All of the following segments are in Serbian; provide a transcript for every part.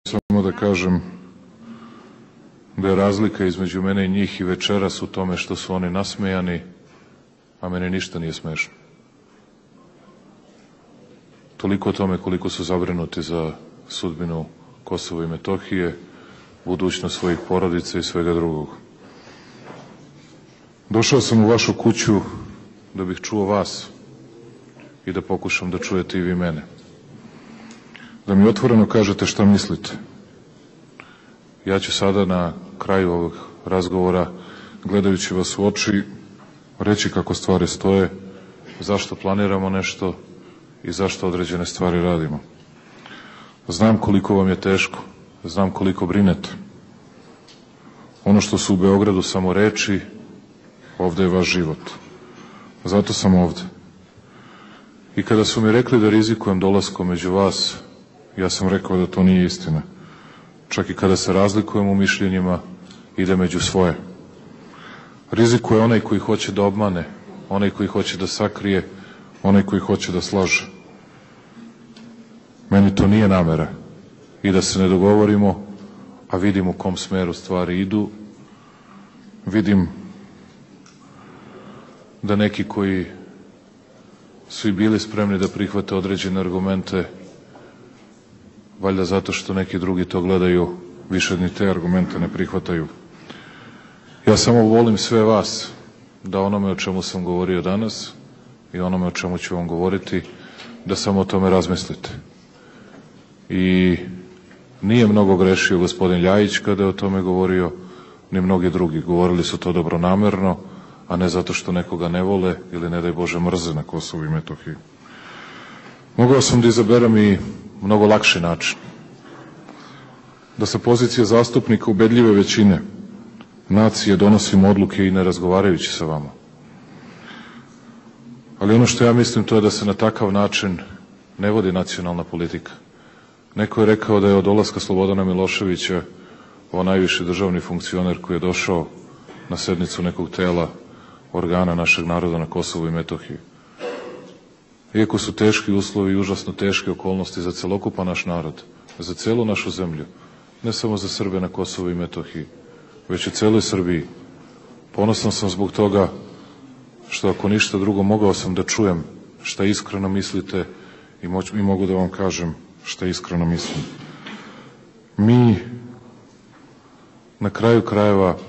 Samo da kažem da je razlika između mene i njih i večeras u tome što su oni nasmejani, a meni ništa nije smešno. Toliko o tome koliko su zabrinuti za sudbinu Kosova i Metohije, budućnost svojih porodica i svega drugog. Došao sam u vašu kuću da bih čuo vas i da pokušam da čujete i vi mene. Da mi otvoreno kažete šta mislite. Ja ću sada na kraju ovog razgovora, gledajući vas u oči, reći kako stvari stoje, zašto planiramo nešto i zašto određene stvari radimo. Znam koliko vam je teško, znam koliko brinete. Ono što su u Beogradu samo reči, ovde je vaš život. Zato sam ovde. I kada su mi rekli da rizikujem dolaskom među vas, ja sam rekao da to nije istina. Čak i kada se razlikujemo u mišljenjima, ide među svoje. Rizikuje onaj koji hoće da obmane, onaj koji hoće da sakrije, onaj koji hoće da slaže. Meni to nije namera. I da se ne dogovorimo, a vidim u kom smeru stvari idu, vidim da neki koji su i bili spremni da prihvate određene argumente, valjda zato što neki drugi to gledaju, više ni te argumente ne prihvataju. Ja samo volim sve vas da onome o čemu sam govorio danas i onome o čemu ću vam govoriti, da samo o tome razmislite. I nije mnogo grešio gospodin Ljajić kada je o tome govorio, ni mnogi drugi. Govorili su to dobronamerno, a ne zato što nekoga ne vole ili ne daj Bože mrze na Kosovu i Metohiji. Mogao sam da izaberem i mnogo lakši način. Da sa pozicije zastupnika ubedljive većine nacije donosimo odluke i ne razgovarajući sa vama. Ali ono što ja mislim to je da se na takav način ne vodi nacionalna politika. Neko je rekao da je od dolaska Slobodana Miloševića ovo najviši državni funkcioner koji je došao na sednicu nekog tela organa našeg naroda na Kosovu i Metohiji. Iako su teški uslovi i užasno teške okolnosti za celokupan naš narod, za celu našu zemlju, ne samo za Srbe na Kosovu i Metohiji, već u celoj Srbiji, ponosan sam zbog toga što ako ništa drugo mogao sam da čujem šta iskreno mislite i mogu da vam kažem šta iskreno mislim. Mi na kraju krajeva,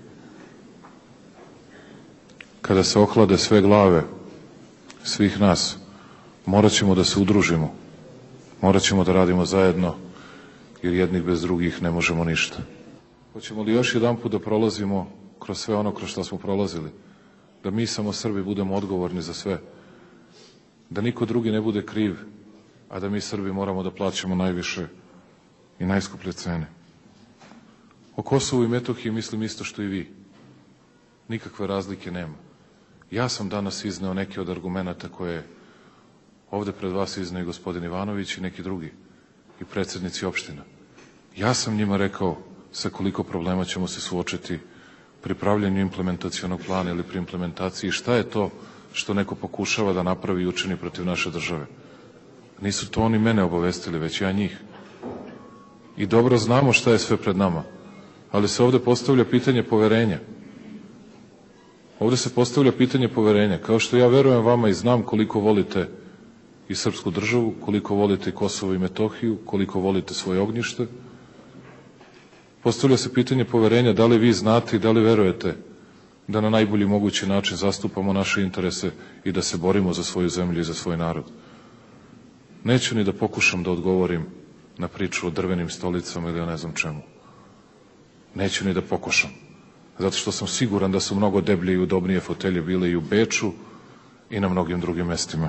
kada se ohlade sve glave svih nas, morat ćemo da se udružimo, morat ćemo da radimo zajedno, jer jednih bez drugih ne možemo ništa. Hoćemo li još jedan put da prolazimo kroz sve ono kroz što smo prolazili, da mi samo Srbi budemo odgovorni za sve, da niko drugi ne bude kriv, a da mi Srbi moramo da plaćamo najviše i najskuplje cene. O Kosovu i Metohiji mislim isto što i vi. Nikakve razlike nema. Ja sam danas izneo neke od argumenta koje ovde pred vas izneo i gospodin Ivanović i neki drugi, i predsednici opština. Ja sam njima rekao sa koliko problema ćemo se suočiti pri pravljenju implementacionog plana ili pri implementaciji, šta je to što neko pokušava da napravi i učini protiv naše države. Nisu to oni mene obavestili, već ja njih. I dobro znamo šta je sve pred nama, ali se ovde postavlja pitanje poverenja. Ovde se postavlja pitanje poverenja, kao što ja verujem vama i znam koliko volite i srpsku državu, koliko volite Kosovo i Metohiju, koliko volite svoje ognjište. Postavlja se pitanje poverenja, da li vi znate i da li verujete da na najbolji mogući način zastupamo naše interese i da se borimo za svoju zemlju i za svoj narod. Neću ni da pokušam da odgovorim na priču o drvenim stolicama ili o ne znam čemu. Neću ni da pokušam, zato što sam siguran da su mnogo deblje i udobnije fotelje bile i u Beču i na mnogim drugim mestima.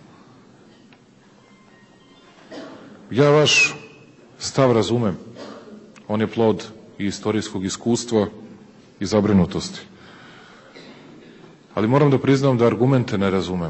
Ja vaš stav razumem. On je plod i istorijskog iskustva i zabrinutosti. Ali moram da priznam da argumente ne razumem.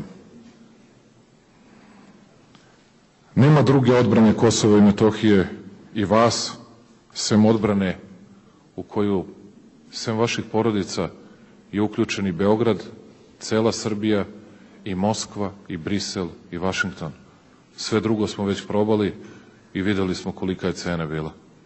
Nema druge odbrane Kosova i Metohije i vas, sem odbrane u koju, sem vaših porodica, je uključen i Beograd, cela Srbija i Moskva i Brisel i Vašington. Sve drugo smo već probali i videli smo kolika je cena bila.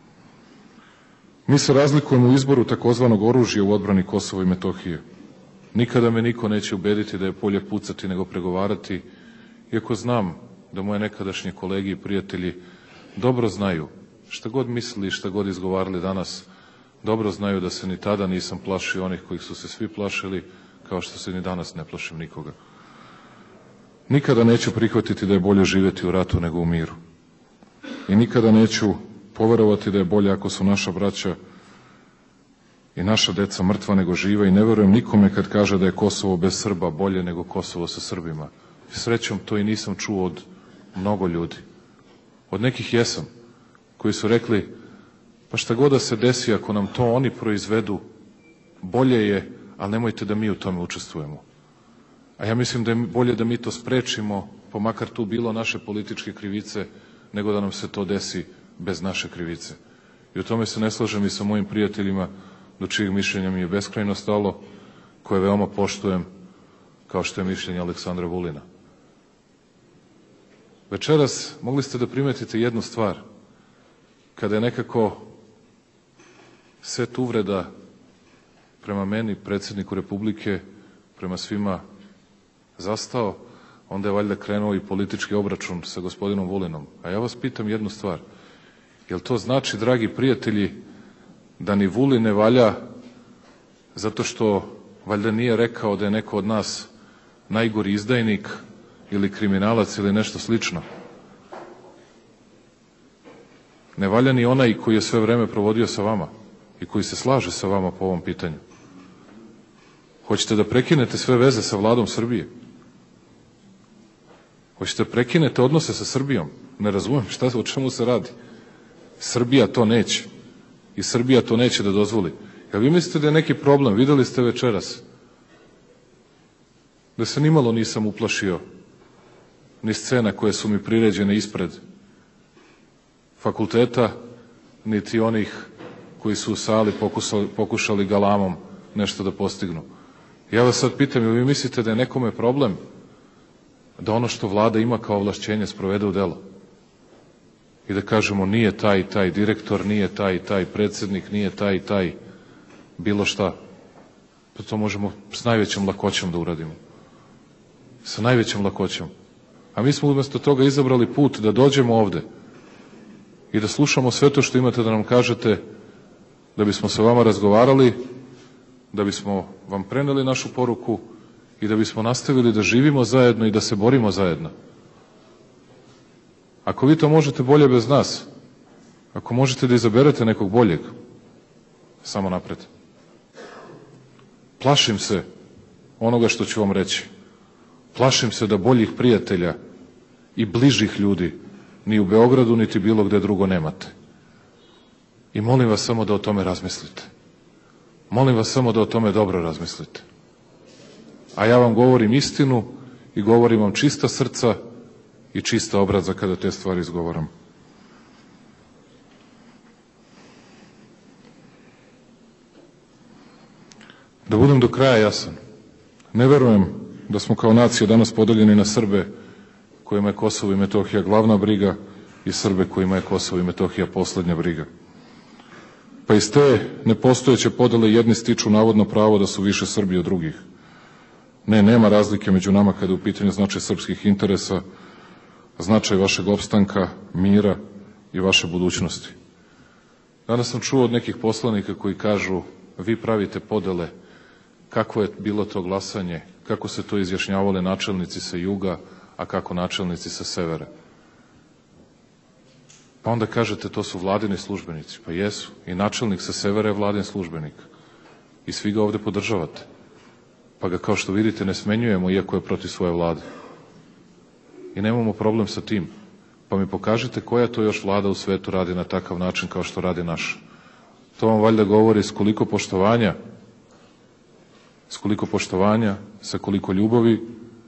Mi se razlikujemo u izboru takozvanog oružja u odbrani Kosova i Metohije. Nikada me niko neće ubediti da je bolje pucati nego pregovarati, iako znam da moje nekadašnje kolege i prijatelji dobro znaju, šta god mislili i šta god izgovarali danas, dobro znaju da se ni tada nisam plašio onih kojih su se svi plašili, kao što se ni danas ne plašim nikoga. Nikada neću prihvatiti da je bolje živeti u ratu nego u miru. I nikada neću poverovati da je bolje ako su naša braća i naša deca mrtva nego živa i ne verujem nikome kad kaže da je Kosovo bez Srba bolje nego Kosovo sa Srbima. Srećom to i nisam čuo od mnogo ljudi. Od nekih jesam, koji su rekli, pa šta god da se desi, ako nam to oni proizvedu, bolje je, ali nemojte da mi u tome učestvujemo. A ja mislim da je bolje da mi to sprečimo, pa makar tu bilo naše političke krivice, nego da nam se to desi bez naše krivice. I u tome se ne slažem i sa mojim prijateljima, do čijeg mišljenja mi je beskrajno stalo, koje veoma poštujem, kao što je mišljenje Aleksandra Vulina. Večeras mogli ste da primetite jednu stvar, kada je nekako set uvreda prema meni, predsjedniku Republike, prema svima zastao, onda je valjda krenuo i politički obračun sa gospodinom Vulinom. A ja vas pitam jednu stvar, jel to znači, dragi prijatelji, da ni Vulin ne valja zato što valjda nije rekao da je neko od nas najgori izdajnik ili kriminalac ili nešto slično? Ne valja ni onaj koji je sve vreme provodio sa vama i koji se slaže sa vama po ovom pitanju. Hoćete da prekinete sve veze sa Vladom Srbije? Hoćete da prekinete odnose sa Srbijom? Ne razumem o čemu se radi. Srbija to neće. I Srbija to neće da dozvoli. Jel vi mislite da je neki problem? Videli ste večeras da se nimalo nisam uplašio ni scena koje su mi priređene ispred fakulteta, niti onih koji su u sali pokušali galamom nešto da postignu. Ja vas sad pitam, jel vi mislite da je nekome problem da ono što vlada ima kao ovlašćenje sprovede u delo? I da kažemo nije taj i taj direktor, nije taj i taj predsednik, nije taj i taj bilo šta. Pa to možemo s najvećom lakoćom da uradimo. Sa najvećom lakoćom. A mi smo umesto toga izabrali put da dođemo ovde i da slušamo sve to što imate da nam kažete, da bismo sa vama razgovarali, da bismo vam preneli našu poruku i da bismo nastavili da živimo zajedno i da se borimo zajedno. Ako vi to možete bolje bez nas, ako možete da izaberete nekog boljeg, samo napred. Plašim se onoga što ću vam reći. Plašim se da boljih prijatelja i bližih ljudi ni u Beogradu, niti bilo gde drugo nemate. I molim vas samo da o tome razmislite. Molim vas samo da o tome dobro razmislite. A ja vam govorim istinu i govorim vam čista srca i čista obraza kada te stvari izgovaram. Da budem do kraja jasan, ne verujem da smo kao nacija danas podeljeni na Srbe kojima je Kosovo i Metohija glavna briga i Srbe kojima je Kosovo i Metohija poslednja briga. Pa iz te nepostojeće podele jedni stiču navodno pravo da su više Srbi od drugih. Ne, nema razlike među nama kada je u pitanju značaj srpskih interesa, značaj vašeg opstanka, mira i vaše budućnosti. Danas sam čuo od nekih poslanika koji kažu, vi pravite podele, kako je bilo to glasanje, kako se to izjašnjavale načelnici sa juga, a kako načelnici sa severa. Pa onda kažete, to su vladini službenici. Pa jesu. I načelnik sa severa je vladin službenik. I svi ga ovde podržavate. Pa ga, kao što vidite, ne smenjujemo, iako je protiv svoje vlade. I nemamo problem sa tim. Pa mi pokažite koja to još vlada u svetu radi na takav način kao što radi naša. To vam valjda govori s koliko poštovanja, sa koliko ljubavi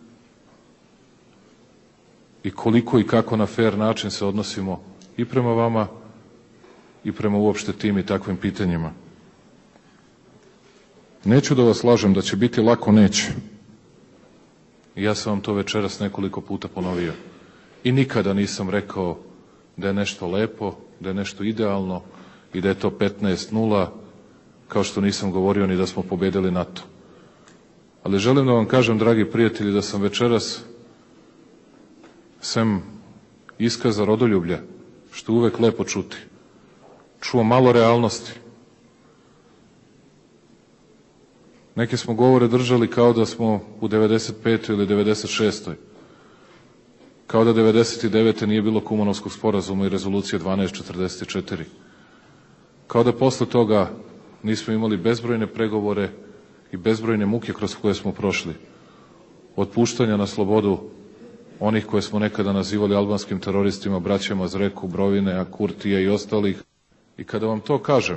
i koliko i kako na fair način se odnosimo i prema vama i prema uopšte tim i takvim pitanjima. Neću da vas lažem da će biti lako, neće. I ja sam vam to večeras nekoliko puta ponovio. I nikada nisam rekao da je nešto lepo, da je nešto idealno i da je to 15-0, kao što nisam govorio ni da smo pobedili NATO. Ali želim da vam kažem, dragi prijatelji, da sam večeras, sem iskaza rodoljublja, što je uvek lepo čuti, čuo malo realnosti. Neke smo govore držali kao da smo u 95. ili 96. Kao da 99. nije bilo Kumanovskog sporazuma i rezolucije 1244. Kao da posle toga nismo imali bezbrojne pregovore i bezbrojne muke kroz koje smo prošli. Od puštanja na slobodu onih koje smo nekada nazivali albanskim teroristima, braćama Zreku, Brovine, Kurtija i ostalih. I kada vam to kažem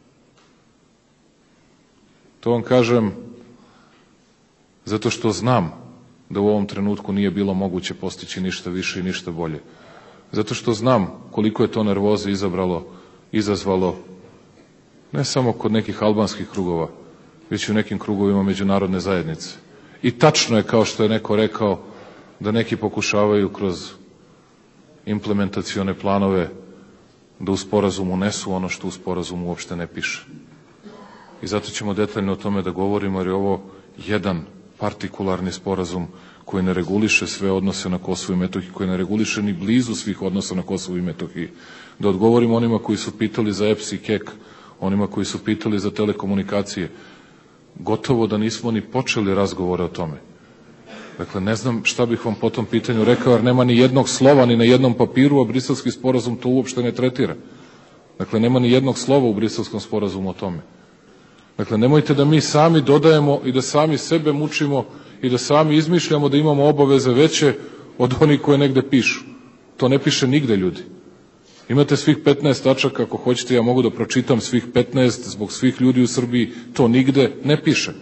zato što znam da u ovom trenutku nije bilo moguće postići ništa više i ništa bolje. Zato što znam koliko je to nervoze izazvalo ne samo kod nekih albanskih krugova, već i u nekim krugovima međunarodne zajednice. I tačno je, kao što je neko rekao, da neki pokušavaju kroz implementacione planove da u sporazumu unesu ono što u sporazumu uopšte ne piše. I zato ćemo detaljno o tome da govorimo, jer je ovo jedan partikularni sporazum koji ne reguliše sve odnose na Kosovu i Metohiji, koji ne reguliše ni blizu svih odnosa na Kosovu i Metohiji. Da odgovorimo onima koji su pitali za EPS i KEK, onima koji su pitali za telekomunikacije, gotovo da nismo ni počeli razgovore o tome. Dakle, ne znam šta bih vam po tom pitanju rekao, jer nema ni jednog slova ni na jednom papiru, a Briselski sporazum to uopšte ne tretira. Dakle, nema ni jednog slova u Briselskom sporazumu o tome. Dakle, nemojte da mi sami dodajemo i da sami sebe mučimo i da sami izmišljamo da imamo obaveze veće od onih koje negde pišu. To ne piše nigde, ljudi. Imate svih 15 tačaka, ako hoćete, ja mogu da pročitam svih 15 zbog svih ljudi u Srbiji, to nigde ne piše.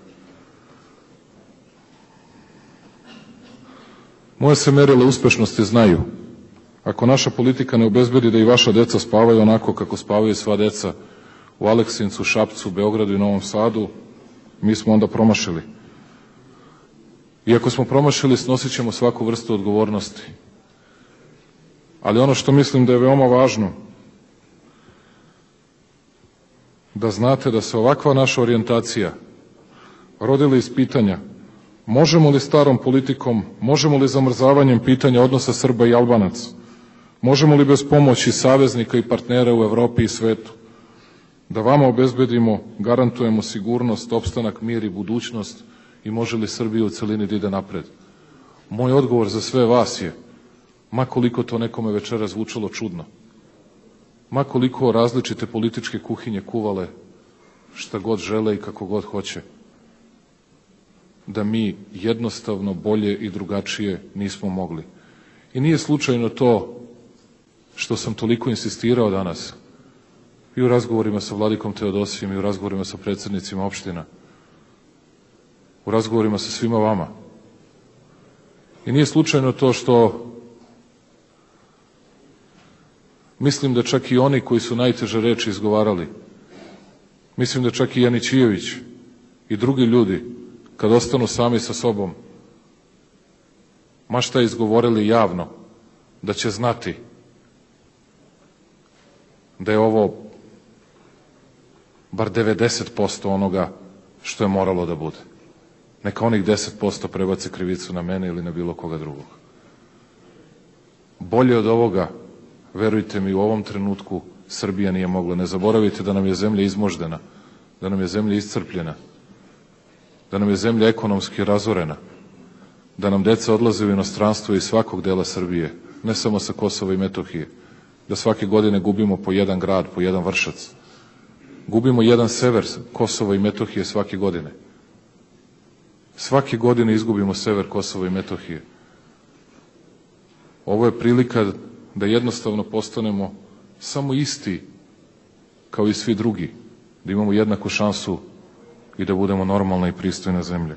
Moje se merile uspešnosti znaju. Ako naša politika ne obezbedi da i vaša deca spavaju onako kako spavaju sva deca u Aleksincu, Šapcu, Beogradu i Novom Sadu, mi smo onda promašili. I ako smo promašili, snosit ćemo svaku vrstu odgovornosti. Ali ono što mislim da je veoma važno, da znate da se ovakva naša orijentacija rodila iz pitanja možemo li starom politikom, možemo li zamrzavanjem pitanja odnosa Srba i Albanaca, možemo li bez pomoći saveznika i partnera u Evropi i svetu, da vama obezbedimo, garantujemo sigurnost, opstanak, mir i budućnost i može li Srbija u celini da ide napred. Moj odgovor za sve vas je, ma koliko to nekome večera zvučalo čudno, ma koliko različite političke kuhinje kuvale šta god žele i kako god hoće, da mi jednostavno bolje i drugačije nismo mogli. I nije slučajno to što sam toliko insistirao danas i u razgovorima sa vladikom Teodosijem i u razgovorima sa predsednicima opština, u razgovorima sa svima vama. I nije slučajno to što mislim da čak i oni koji su najteže reči izgovarali, mislim da čak i Janićijević i drugi ljudi, kad ostanu sami sa sobom, ma šta izgovorili javno, da će znati da je ovo bar 90% onoga što je moralo da bude. Neka onih 10% prebace krivicu na mene ili na bilo koga drugog. Bolje od ovoga, verujte mi, u ovom trenutku Srbija nije mogla. Ne zaboravite da nam je zemlja izmoždena, da nam je zemlja iscrpljena, da nam je zemlja ekonomski razorena, da nam deca odlaze u inostranstvo iz svakog dela Srbije, ne samo sa Kosova i Metohije, da svake godine gubimo po jedan grad, po jedan Vršac. Gubimo jedan sever Kosova i Metohije svake godine. Svake godine izgubimo sever Kosova i Metohije. Ovo je prilika da jednostavno postanemo samo isti kao i svi drugi, da imamo jednaku šansu i da budemo normalna i pristojna zemlja.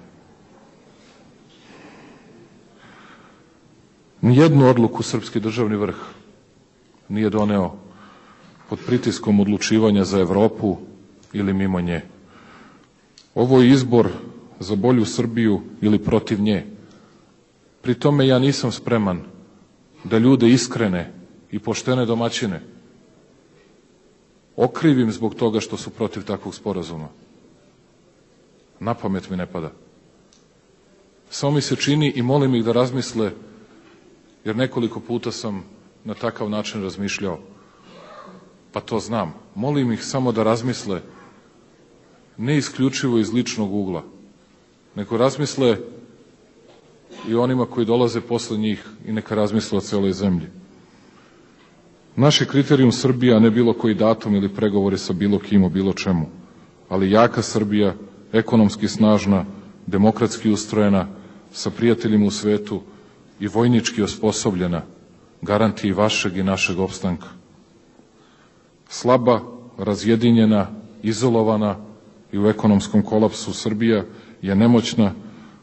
Nijednu odluku srpski državni vrh nije doneo pod pritiskom odlučivanja za Evropu ili mimo nje. Ovo je izbor za bolju Srbiju ili protiv nje. Pri tome ja nisam spreman da ljude iskrene i poštene domaćine okrivim zbog toga što su protiv takvog sporazuma. Na pamet mi ne pada. Samo mi se čini i molim ih da razmisle, jer nekoliko puta sam na takav način razmišljao, pa to znam. Molim ih samo da razmisle, ne isključivo iz ličnog ugla, nego razmisle i onima koji dolaze posle njih i neka razmisle o celoj zemlji. Naš je kriterijum Srbija, ne bilo koji datum ili pregovori sa bilo kim o bilo čemu, ali jaka Srbija, ekonomski snažna, demokratski ustrojena, sa prijateljima u svetu i vojnički osposobljena, garanti i vašeg i našeg opstanka. Slaba, razjedinjena, izolovana i u ekonomskom kolapsu Srbija je nemoćna,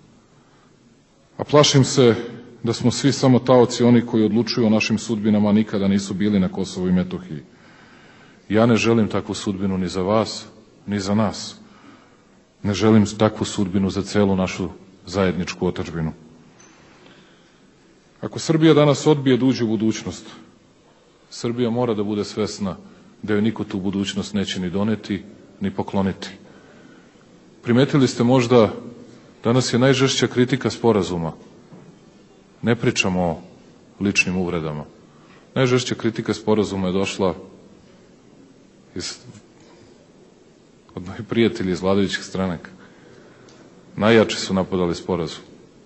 a plašim se da smo svi samo taoci oni koji odlučuju o našim sudbinama, nikada nisu bili na Kosovu i Metohiji. Ja ne želim takvu sudbinu ni za vas, ni za nas. Ne želim takvu sudbinu za celu našu zajedničku otadžbinu. Ako Srbija danas odbije da uđe u budućnost, Srbija mora da bude svesna da joj niko tu budućnost neće ni doneti, ni pokloniti. Primetili ste možda, danas je najžešća kritika sporazuma. Ne pričamo o ličnim uvredama. Najžešća kritika sporazuma je došla od mojih prijatelja iz vladajućih stranaka. Najjači su napadali sporazum.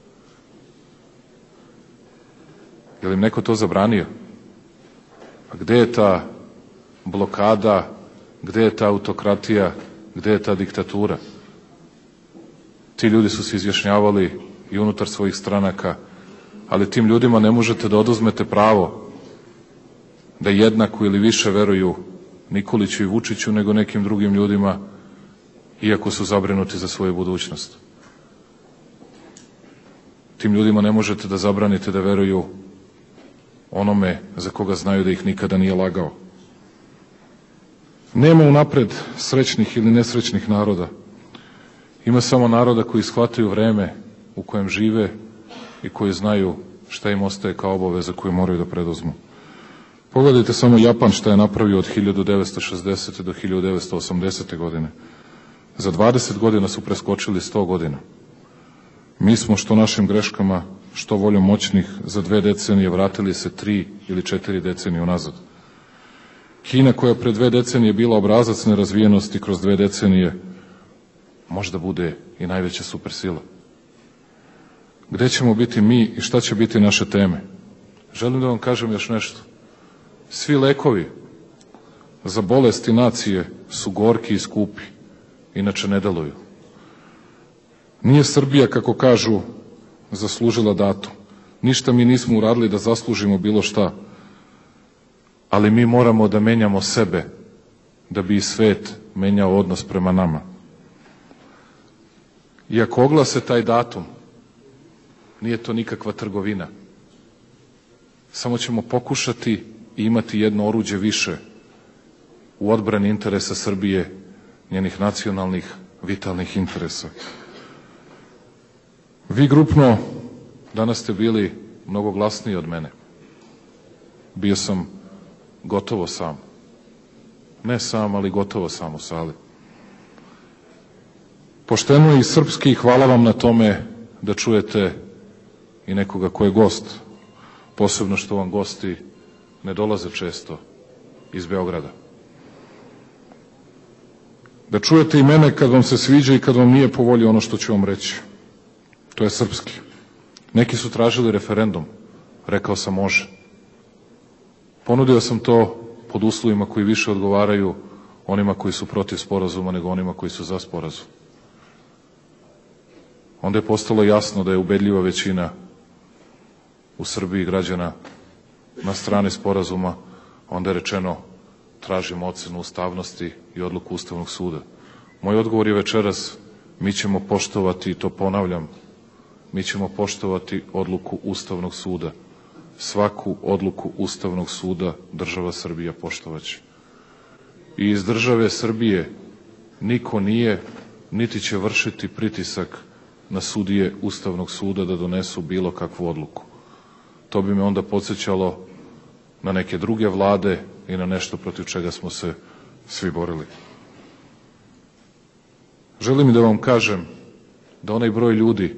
Je li im neko to zabranio? A gde je ta blokada, gde je ta autokratija, gde je ta diktatura? Ti ljudi su se izjašnjavali i unutar svojih stranaka, ali tim ljudima ne možete da oduzmete pravo da jednako ili više veruju Nikoliću i Vučiću nego nekim drugim ljudima, iako su zabrinuti za svoju budućnost. Tim ljudima ne možete da zabranite da veruju onome za koga znaju da ih nikada nije lagao. Nema unapred srećnih ili nesrećnih naroda. Ima samo naroda koji shvataju vreme u kojem žive i koji znaju šta im ostaje kao obaveza koju moraju da preduzmu. Pogledajte samo Japan šta je napravio od 1960. do 1980. godine. Za 20 godina su preskočili 100 godina. Mi smo što našim greškama, što voljom moćnih za 2 decenije vratili se 3 ili 4 decenije unazad. Kina koja pre 2 decenije bila obrazac nerazvijenosti kroz 2 decenije možda bude i najveća supersila. Gde ćemo biti mi i šta će biti naše teme? Želim da vam kažem još nešto. Svi lekovi za bolesti nacije su gorki i skupi, inače ne deluju. Nije Srbija, kako kažu, zaslužila datum. Ništa mi nismo uradili da zaslužimo bilo šta, ali mi moramo da menjamo sebe da bi i svet menjao odnos prema nama. I ako oglase taj datum, nije to nikakva trgovina. Samo ćemo pokušati i imati jedno oruđe više u odbrani interesa Srbije, njenih nacionalnih, vitalnih interesa. Vi grupno danas ste bili mnogo glasniji od mene. Bio sam gotovo sam. Ne sam, ali gotovo sam u sali. Pošteno i srpski, hvala vam na tome da čujete i nekoga ko je gost, posebno što vam gosti ne dolaze često iz Beograda. Da čujete i mene kad vam se sviđa i kad vam nije po volji ono što ću vam reći. To je srpski. Neki su tražili referendum. Rekao sam može. Ponudio sam to pod uslovima koji više odgovaraju onima koji su protiv sporazuma nego onima koji su za sporazum. Onda je postalo jasno da je ubedljiva većina u Srbiji građana na strani sporazuma. Onda je rečeno tražimo ocenu ustavnosti i odluku Ustavnog suda. Moj odgovor je večeras, mi ćemo poštovati, i to ponavljam, mi ćemo poštovati odluku Ustavnog suda. Svaku odluku Ustavnog suda država Srbija poštovaće. I iz države Srbije niko nije, niti će vršiti pritisak na sudije Ustavnog suda da donesu bilo kakvu odluku. To bi me onda podsećalo na neke druge vlade i na nešto protiv čega smo se svi borili. Želim da vam kažem da onaj broj ljudi,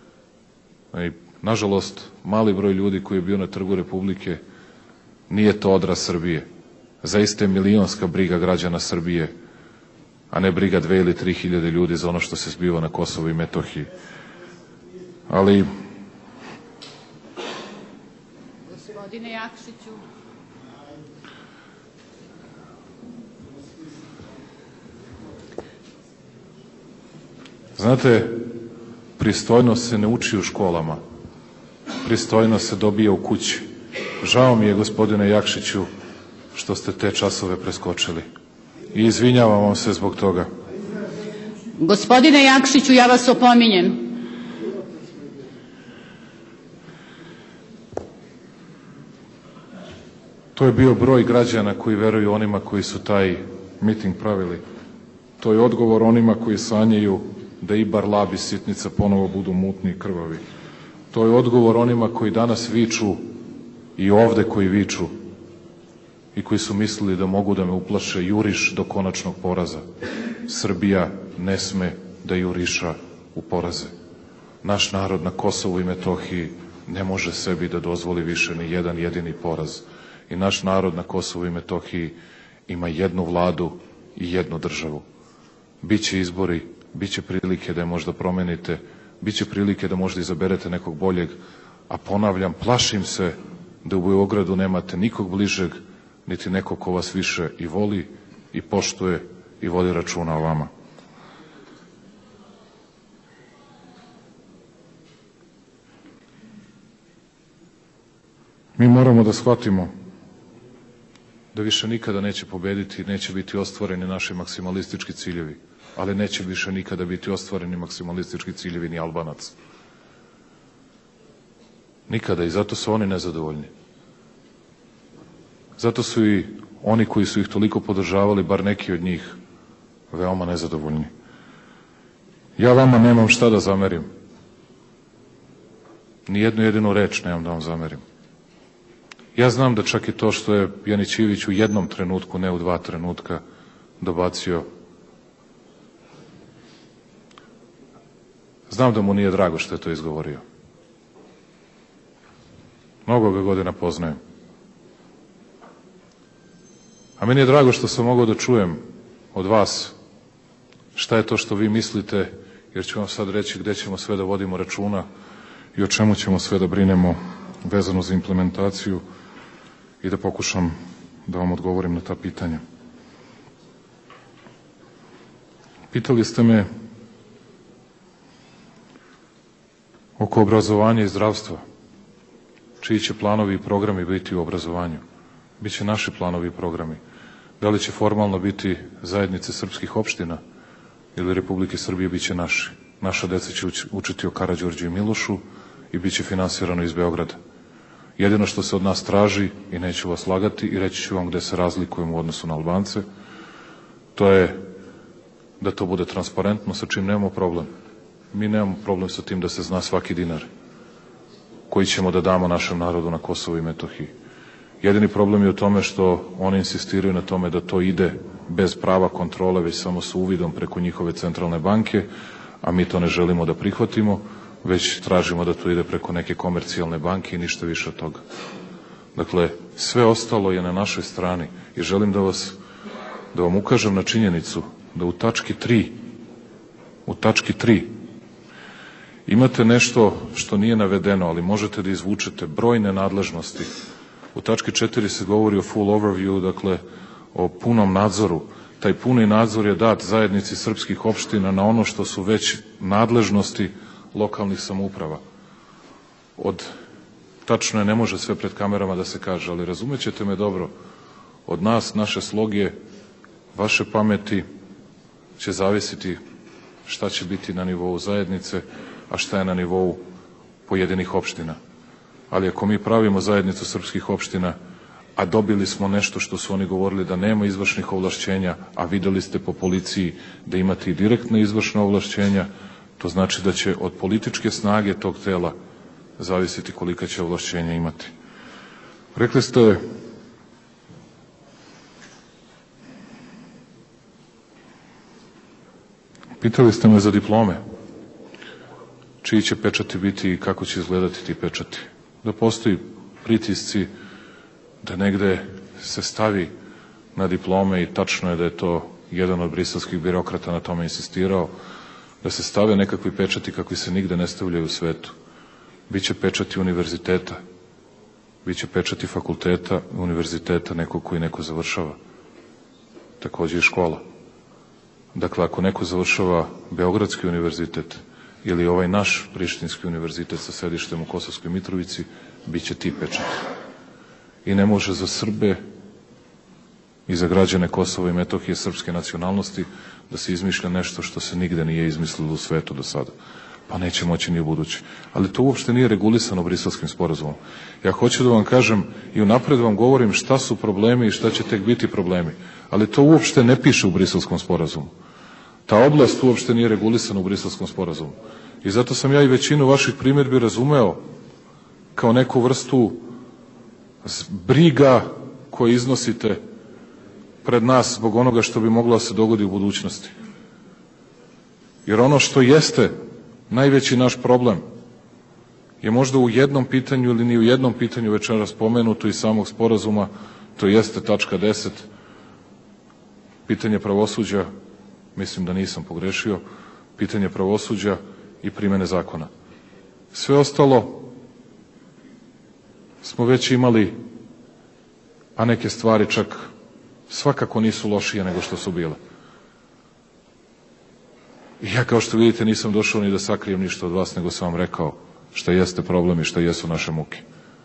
nažalost mali broj ljudi koji je bio na Trgu Republike, nije to odraz Srbije. Zaista je milionska briga građana Srbije, a ne briga 2 ili 3 hiljade ljudi za ono što se zbiva na Kosovu i Metohiji. Ali, gospodine Jakšiću, znate, pristojnost se ne uči u školama, pristojnost se dobija u kući. Žao mi je, gospodine Jakšiću, što ste te časove preskočili i izvinjavam vam se zbog toga. Gospodine Jakšiću, ja vas opominjem. To je bio broj građana koji veruju onima koji su taj miting pravili. To je odgovor onima koji sanjaju da Ibar, Lab i Sitnica ponovo budu mutni i krvavi. To je odgovor onima koji danas viču i ovde koji viču i koji su mislili da mogu da me uplaše: juriš do konačnog poraza. Srbija ne sme da juriša u poraze. Naš narod na Kosovu i Metohiji ne može sebi da dozvoli više ni jedan jedini poraz. I naš narod na Kosovu i Metohiji ima jednu vladu i jednu državu. Biće izbori, biće prilike da je možda promenite, biće prilike da možda izaberete nekog boljeg, a ponavljam, plašim se da u Beogradu nemate nikog bližeg, niti nekog ko vas više i voli i poštuje i vodi računa o vama. Mi moramo da shvatimo da više nikada neće pobediti, neće biti ostvareni naši maksimalistički ciljevi, ali neće više nikada biti ostvareni maksimalistički ciljevi ni Albanaca. Nikada, i zato su oni nezadovoljni. Zato su i oni koji su ih toliko podržavali, bar neki od njih, veoma nezadovoljni. Ja vama nemam šta da zamerim. Ni jednu jedinu reč nemam da vam zamerim. Ja znam da čak i to što je Janićević u jednom trenutku, ne u 2 trenutka, dobacio, znam da mu nije drago što je to izgovorio. Mnogo ga godina poznajem. A meni je drago što sam mogao da čujem od vas šta je to što vi mislite, jer ću vam sad reći gde ćemo sve da vodimo računa i o čemu ćemo sve da brinemo vezano za implementaciju i da pokušam da vam odgovorim na ta pitanja. Pitali ste me oko obrazovanja i zdravstva. Čiji će planovi i programi biti u obrazovanju? Biće naši planovi i programi. Da li će formalno biti zajednice srpskih opština ili Republike Srbije, biće naši. Naša deca će učiti o Karađorđu i Milošu i biće finansirano iz Beograda. Jedino što se od nas traži, i neću vas lagati i reći ću vam gde se razlikujemo u odnosu na Albance, to je da to bude transparentno, sa čim nemamo problem. Mi nemamo problem sa tim da se zna svaki dinar koji ćemo da damo našem narodu na Kosovu i Metohiji. Jedini problem je u tome što oni insistiraju na tome da to ide bez prava kontrole, već samo sa uvidom preko njihove centralne banke, a mi to ne želimo da prihvatimo, već tražimo da to ide preko neke komercijalne banke i ništa više od toga. Dakle, sve ostalo je na našoj strani i želim da vam ukažem na činjenicu da u tački 3 imate nešto što nije navedeno, ali možete da izvučete brojne nadležnosti. U tački 4 se govori o full overview, dakle o punom nadzoru. Taj puni nadzor je dat zajednici srpskih opština na ono što su već nadležnosti lokalnih samouprava. Tačno je, ne može sve pred kamerama da se kaže, ali razumećete me dobro, od nas, naše sloge, vaše pameti će zavisiti šta će biti na nivou zajednice, a šta je na nivou pojedinih opština. Ali ako mi pravimo zajednicu srpskih opština, a dobili smo nešto što su oni govorili da nema izvršnih ovlašćenja, a videli ste po policiji da imate i direktne izvršne ovlašćenja, to znači da će od političke snage tog tela zavisiti kolika će ovlašćenja imati. Rekli ste Pitali ste me za diplome. Čiji će pečati biti i kako će izgledati ti pečati. Da postoji pritisci da negde se stavi na diplome i tačno je da je to jedan od briselskih birokrata na tome insistirao, da se stave nekakvi pečati kakvi se nigde ne stavljaju u svetu. Biće pečati univerziteta, biće pečati fakulteta, univerziteta, nekog koji neko završava. Takođe i škola. Dakle, ako neko završava Beogradski univerzitet ili ovaj naš Prištinski univerzitet sa sedištem u Kosovskoj Mitrovici, biće ti pečati. I ne može za Srbe i za građane Kosova i Metohije srpske nacionalnosti da se izmišlja nešto što se nigde nije izmislilo u svetu do sada. Pa neće moći ni u budući. Ali to uopšte nije regulisano Briselskim sporazumom. Ja hoću da vam kažem i unapred vam govorim šta su problemi i šta će tek biti problemi. Ali to uopšte ne piše u Briselskom sporazumu. Ta oblast uopšte nije regulisana u Briselskom sporazumu. I zato sam ja i većinu vaših primjedbi razumeo kao neku vrstu briga koje iznosite pred nas zbog onoga što bi moglo da se dogodi u budućnosti. Jer ono što jeste najveći naš problem je možda u jednom pitanju ili ni u jednom pitanju večeras spomenuto iz samog sporazuma, to jeste tačka 10, pitanje pravosuđa, mislim da nisam pogrešio, pitanje pravosuđa i primene zakona. Sve ostalo smo već imali, a neke stvari čak svakako nisu lošije nego što su bile. I ja, kao što vidite, nisam došao ni da sakrijem ništa od vas, nego sam vam rekao šta jeste problem i šta jesu naše muke.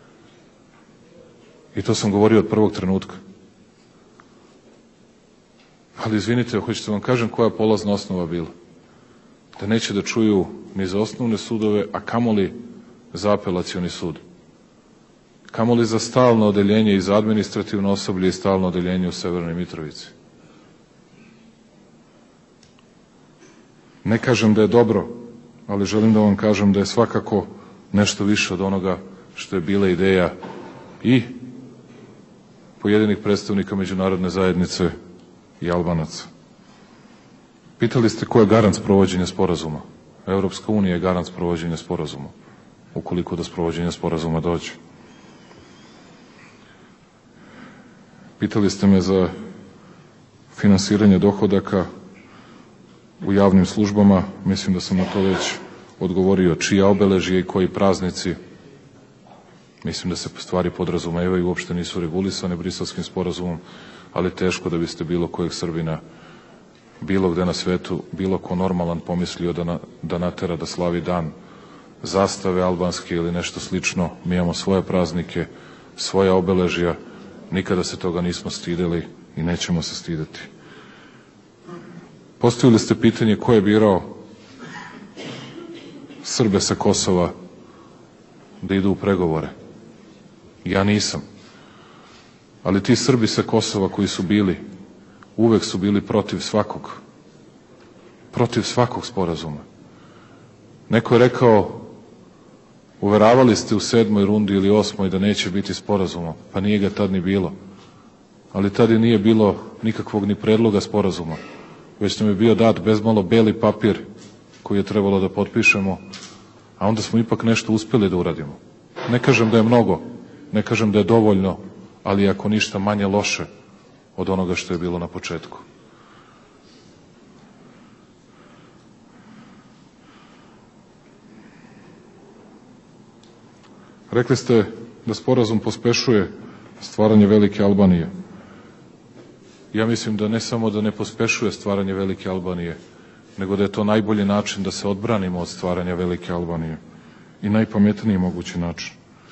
I to sam govorio od prvog trenutka. Ali izvinite, hoćete vam kažem koja je polazna osnova bila. Da neće da čuju ni za osnovne sudove, a kamoli za apelacioni sud. Kamoli za stalno odeljenje i za administrativno osoblje i stalno odeljenje u Severnoj Mitrovici. Ne kažem da je dobro, ali želim da vam kažem da je svakako nešto više od onoga što je bila ideja i pojedinih predstavnika međunarodne zajednice i Albanaca. Pitali ste ko je garant sprovođenja sporazuma. Evropska unija je garant sprovođenja sporazuma, ukoliko do sprovođenja sporazuma dođe. Pitali ste me za finansiranje dohodaka u javnim službama, mislim da sam na to već odgovorio, čija obeležje i koji praznici. Mislim da se stvari podrazumevaju, uopšte nisu regulisane Briselskim sporazumom, ali teško da biste bilo kojeg Srbina, bilo gde na svetu, bilo ko normalan pomislio da natera da slavi dan zastave albanske ili nešto slično. Mi imamo svoje praznike, svoja obeležja, nikada se toga nismo stideli i nećemo se stideti. Postavili ste pitanje ko je birao Srbe sa Kosova da idu u pregovore. Ja nisam. Ali ti Srbi sa Kosova koji su bili, uvek su bili protiv svakog sporazuma. Neko je rekao, uveravali ste u 7. rundi ili 8. da neće biti sporazuma, pa nije ga tad ni bilo. Ali tad i nije bilo nikakvog ni predloga sporazuma, već nam je bio dat bezmalo beli papir koji je trebalo da potpišemo, a onda smo ipak nešto uspeli da uradimo. Ne kažem da je mnogo, ne kažem da je dovoljno, ali ako ništa manje loše od onoga što je bilo na početku. Rekli ste da sporazum pospešuje stvaranje velike Albanije. Ja mislim da ne samo da ne pospešuje stvaranje velike Albanije, nego da je to najbolji način da se odbranimo od stvaranja velike Albanije i najpametniji mogući način.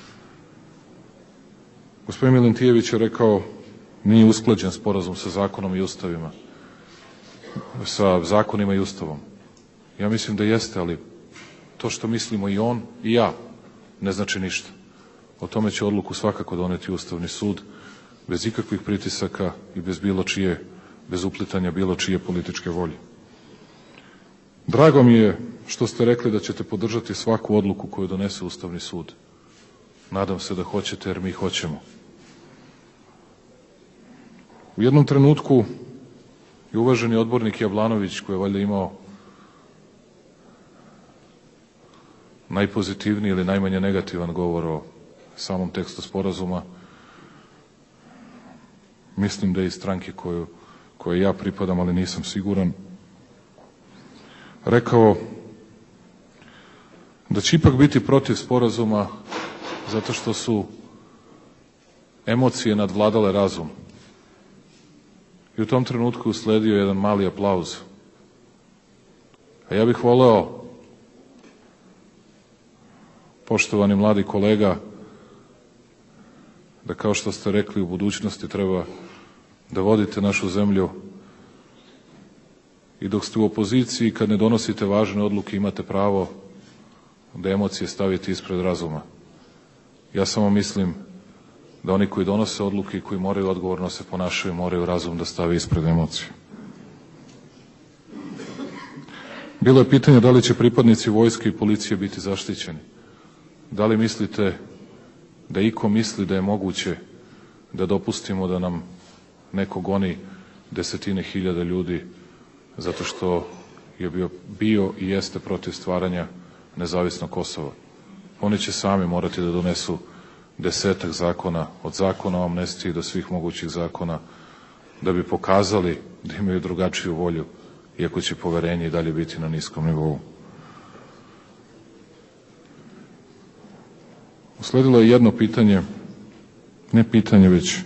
Gospodin Milentijević je rekao nije usklađen sporazum sa zakonom i ustavima, sa zakonima i ustavom. Ja mislim da jeste, ali to što mislimo i on i ja ne znači ništa. O tome će odluku svakako doneti Ustavni sud, bez ikakvih pritisaka i bez uplitanja bilo čije političke volje. Drago mi je što ste rekli da ćete podržati svaku odluku koju donese Ustavni sud. Nadam se da hoćete, jer mi hoćemo. U jednom trenutku je uvaženi odbornik Jablanović, koji je valjda imao najpozitivniji ili najmanje negativan govor o samom tekstu sporazuma. Mislim da je iz stranke kojoj ja pripadam, ali nisam siguran, rekao da će ipak biti protiv sporazuma zato što su emocije nadvladale razum. I u tom trenutku usledio jedan mali aplauz. A ja bih voleo, poštovani mladi kolega, da kao što ste rekli u budućnosti treba da vodite našu zemlju i dok ste u opoziciji, kad ne donosite važne odluke, imate pravo da emocije stavite ispred razuma. Ja samo mislim da oni koji donose odluke i koji moraju odgovorno se ponašaju, moraju razum da stave ispred emocije. Bilo je pitanje da li će pripadnici vojske i policije biti zaštićeni. Da li mislite da iko misli da je moguće da dopustimo da nam neko goni desetine hiljada ljudi zato što je bio i jeste protiv stvaranja nezavisnog Kosova. Oni će sami morati da donesu desetak zakona, od zakona o amnestiji do svih mogućih zakona, da bi pokazali da imaju drugačiju volju, iako će poverenje i dalje biti na niskom nivou. Usledilo je jedno pitanje, ne pitanje, već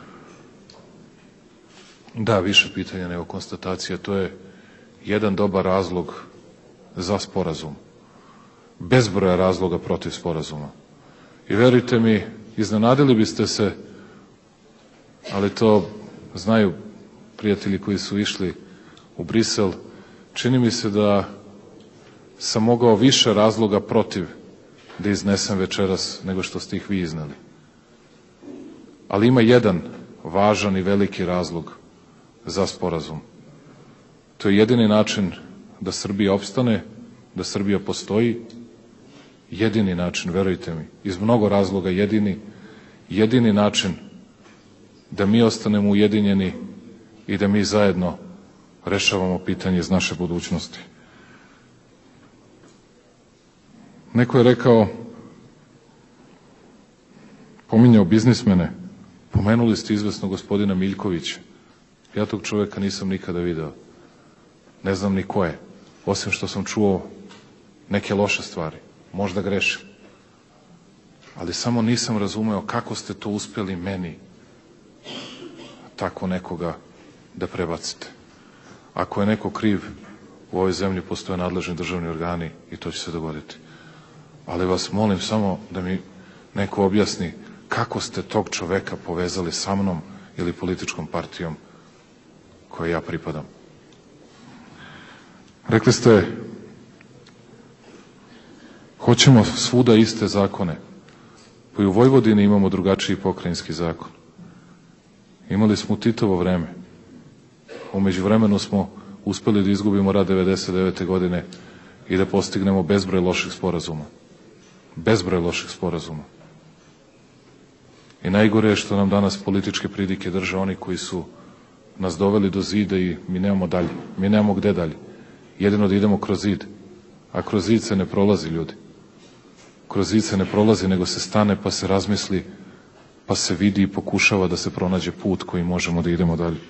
više pitanja nego konstatacija. To je jedan dobar razlog za sporazum. Bezbroja razloga protiv sporazuma. I verujte mi, iznenadili biste se, ali to znaju prijatelji koji su išli u Brisel, čini mi se da sam mogao više razloga protiv da iznesem večeras nego što ste ih vi izneli. Ali ima jedan važan i veliki razlog za sporazum. To je jedini način da Srbija opstane, da Srbija postoji, jedini način, verujte mi, iz mnogo razloga jedini način da mi ostanemo ujedinjeni i da mi zajedno rešavamo pitanje iz naše budućnosti. Neko je rekao, pominjao biznismene, pomenuli ste izvesno gospodina Miljkovića. Ja tog čoveka nisam nikada video. Ne znam ni ko je, osim što sam čuo neke loše stvari. Možda grešim. Ali samo nisam razumeo kako ste to uspeli meni tako nekoga da prebacite. Ako je neko kriv, u ovoj zemlji postoje nadležni državni organi i to će se dogoditi. Ali vas molim samo da mi neko objasni kako ste tog čoveka povezali sa mnom ili političkom partijom kojoj ja pripadam. Rekli ste, hoćemo svuda iste zakone. Pa i u Vojvodini imamo drugačiji pokrajinski zakon. Imali smo u Titovo vreme. U međuvremenu smo uspeli da izgubimo rat 99. godine i da postignemo bezbroj loših sporazuma. Bezbroj loših sporazuma. I najgore je što nam danas političke pridike drže oni koji su nas doveli do zida i mi nemamo dalje. Mi nemamo gde dalje. Jedino da idemo kroz zid. A kroz zid se ne prolazi, ljudi. Kroz zid se ne prolazi, nego se stane pa se razmisli, pa se vidi i pokušava da se pronađe put kojim možemo da idemo dalje.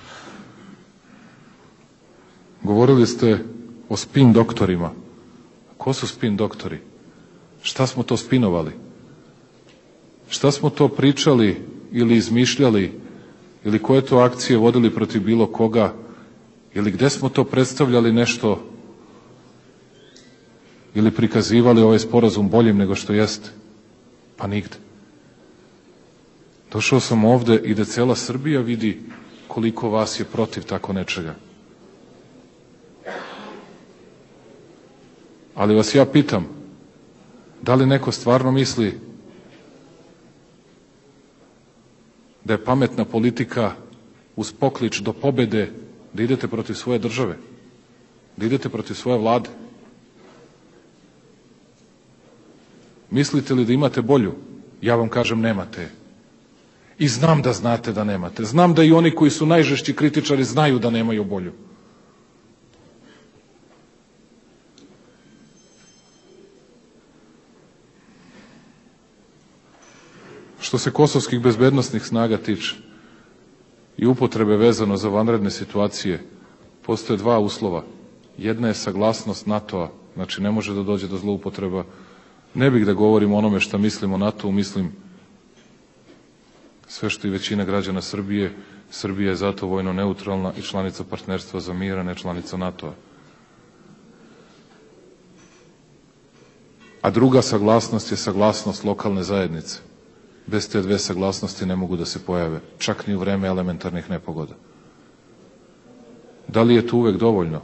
Govorili ste o spin doktorima. Ko su spin doktori? Šta smo to spinovali? Šta smo to pričali ili izmišljali ili koje to akcije vodili protiv bilo koga ili gde smo to predstavljali nešto ili prikazivali ovaj sporazum boljim nego što jeste? Pa nigde. Došao sam ovde i da cela Srbija vidi koliko vas je protiv tako nečega. Ali vas ja pitam, da li neko stvarno misli da je pametna politika uz poklič do pobede da idete protiv svoje države, da idete protiv svoje vlade? Mislite li da imate bolju? Ja vam kažem, nemate. I znam da znate da nemate. Znam da i oni koji su najžešći kritičari znaju da nemaju bolju. Što se kosovskih bezbednosnih snaga tiče i upotrebe vezano za vanredne situacije, postoje dva uslova. Jedna je saglasnost NATO-a, znači ne može da dođe do zloupotreba. Ne bih da govorim o onome šta mislim o NATO-u, mislim sve što i većina građana Srbije. Srbija je zato vojno neutralna i članica partnerstva za mir, a ne članica NATO-a. A druga saglasnost je saglasnost lokalne zajednice. Bez te dve saglasnosti ne mogu da se pojave, čak ni u vreme elementarnih nepogoda. Da li je to uvek dovoljno?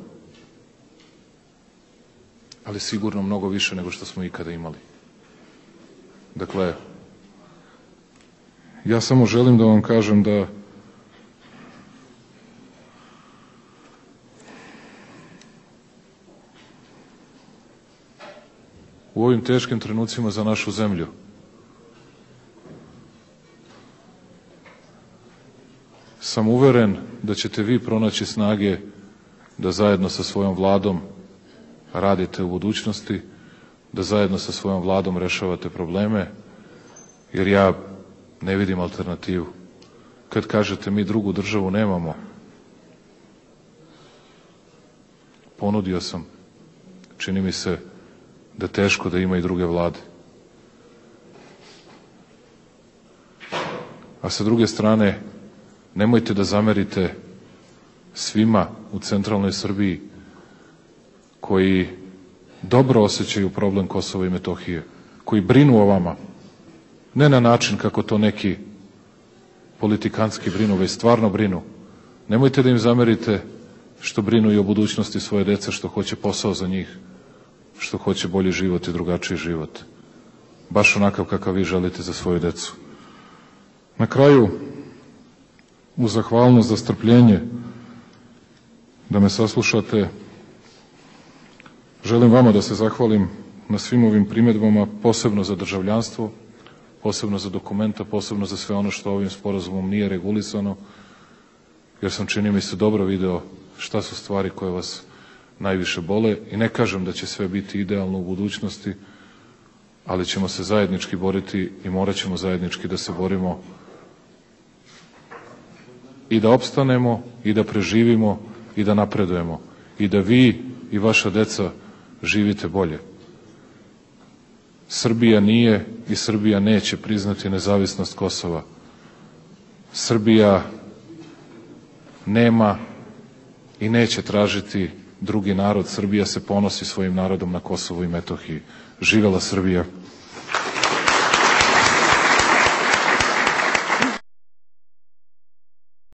Ali sigurno mnogo više nego što smo ikada imali. Dakle, ja samo želim da vam kažem da u ovim teškim trenucima za našu zemlju sam uveren da ćete vi pronaći snage da zajedno sa svojom Vladom radite u budućnosti, da zajedno sa svojom Vladom rešavate probleme, jer ja ne vidim alternativu. Kad kažete mi drugu državu nemamo, ponudio sam, čini mi se da teško da ima i druge vlade. A sa druge strane, nemojte da zamerite svima u centralnoj Srbiji koji dobro osjećaju problem Kosova i Metohije, koji brinu o vama, ne na način kako to neki politikanski brinu, već stvarno brinu. Nemojte da im zamerite što brinu i o budućnosti svoje dece, što hoće posao za njih, što hoće bolji život i drugačiji život. Baš onakav kakav vi želite za svoju decu. Na kraju, uz zahvalnost za strpljenje, da me saslušate, želim vama da se zahvalim na svim ovim primedbama, posebno za državljanstvo, posebno za dokumenta, posebno za sve ono što ovim sporazumom nije regulisano, jer sam, čini mi se, dobro video šta su stvari koje vas najviše bole i ne kažem da će sve biti idealno u budućnosti, ali ćemo se zajednički boriti i morat ćemo zajednički da se borimo i da opstanemo i da preživimo i da napredujemo i da vi i vaša deca živite bolje. Srbija nije i Srbija neće priznati nezavisnost Kosova. Srbija nema i neće tražiti drugi narod. Srbija se ponosi svojim narodom na Kosovu i Metohiji. Živela Srbija!